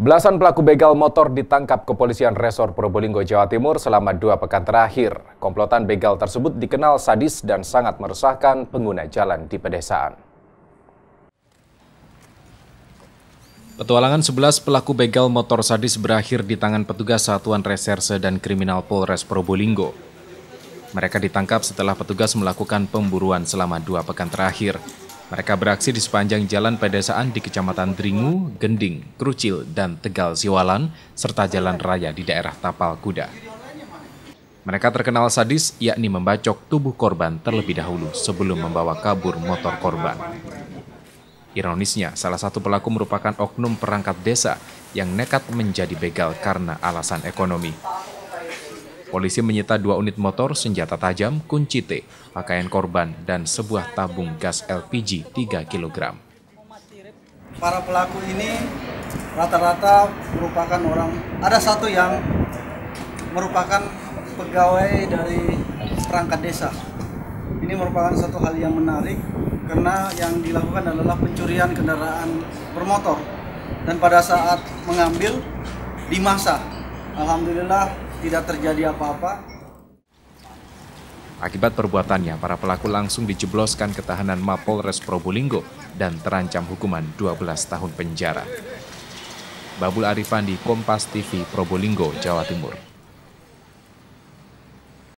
Belasan pelaku begal motor ditangkap Kepolisian Resor Probolinggo, Jawa Timur selama 2 pekan terakhir. Komplotan begal tersebut dikenal sadis dan sangat meresahkan pengguna jalan di pedesaan. Petualangan 11 pelaku begal motor sadis berakhir di tangan petugas Satuan Reserse dan Kriminal Polres Probolinggo. Mereka ditangkap setelah petugas melakukan pemburuan selama 2 pekan terakhir. Mereka beraksi di sepanjang jalan pedesaan di Kecamatan Dringu, Gending, Krucil, dan Tegal Siwalan, serta jalan raya di daerah Tapal Kuda. Mereka terkenal sadis, yakni membacok tubuh korban terlebih dahulu sebelum membawa kabur motor korban. Ironisnya, salah satu pelaku merupakan oknum perangkat desa yang nekat menjadi begal karena alasan ekonomi. Polisi menyita 2 unit motor, senjata tajam, kunci T, pakaian korban, dan sebuah tabung gas LPG 3 kg. Para pelaku ini rata-rata merupakan ada satu yang merupakan pegawai dari perangkat desa. Ini merupakan satu hal yang menarik karena yang dilakukan adalah pencurian kendaraan bermotor. Dan pada saat mengambil, dimasak. Alhamdulillah tidak terjadi apa-apa. Akibat perbuatannya, para pelaku langsung dijebloskan ke tahanan Mapolres Probolinggo dan terancam hukuman 12 tahun penjara. Babul Arifandi, Kompas TV, Probolinggo, Jawa Timur.